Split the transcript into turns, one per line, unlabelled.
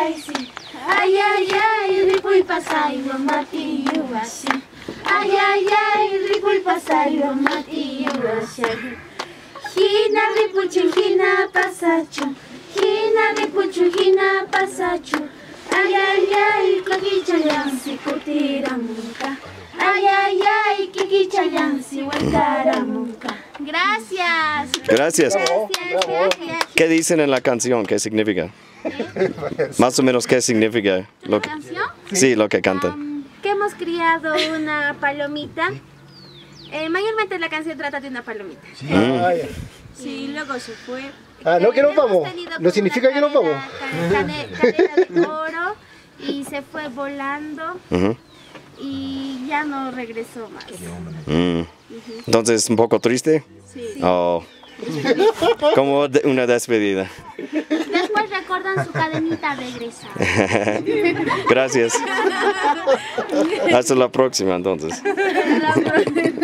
ay, sí. Ay, ay, ay, ripuy pasay, mati yuasi. Ay, ay, ay, ripuy pasay, mati yuasi. Hina ripuchu, hina pasachu. Hina ripuchu, hina pasachu. Ay, ay, ay, kikichayansi kutiramuka. Ay, ay, ay, kikichayansi hueltaramuka. Gracias.
Gracias.
Gracias.
¿Qué dicen en la canción? ¿Qué significa? Más o menos, ¿qué significa?
¿La canción?
Sí, lo que cantan.
Que hemos criado una palomita. Mayormente la canción trata de una palomita. Sí, luego se fue.
No, que nos vamos. No significa que nos vamos.
Cadena de oro y se fue volando y ya no regresó más.
Entonces, ¿un poco triste?
Sí.
Oh. Como una despedida.
Después recuerdan su cadenita regresa.
Gracias. Hasta la próxima, entonces.
Hasta la próxima.